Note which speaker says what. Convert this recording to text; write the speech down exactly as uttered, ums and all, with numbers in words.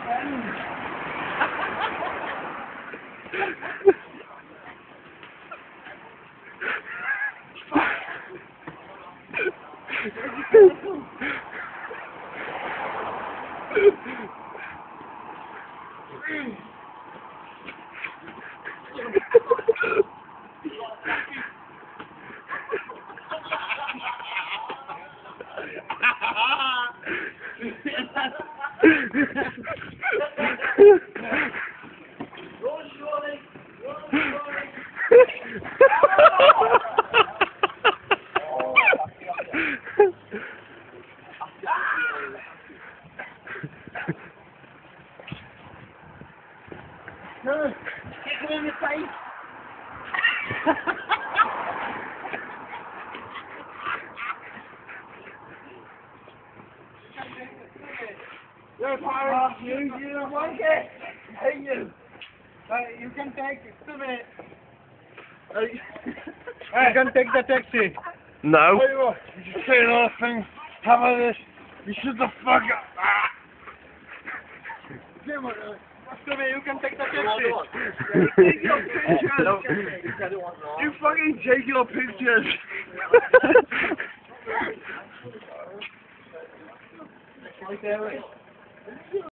Speaker 1: No, kick him in the face. You're a pirate, you, you don't like it. Hey, you. Uh, you can take it, two minutes. Uh, you can take the taxi.
Speaker 2: No.
Speaker 1: Tell you what, you just say another thing. How about this? You shut the fuck up. Ah. Come on, uh, come here, you can take the taxi. Take your pictures. You fucking take your pictures. Right there, right.